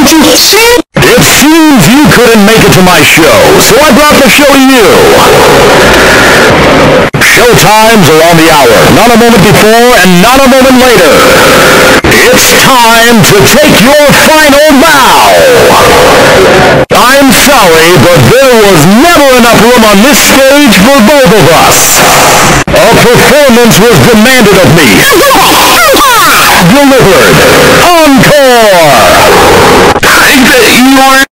don't you see? It seems you couldn't make it to my show, so I brought the show to you. Show times are on the hour, not a moment before and not a moment later. It's time to take your final bow. I'm sorry, but there was never enough room on this stage for both of us. A performance was demanded of me. Delivered. Encore. I think that you are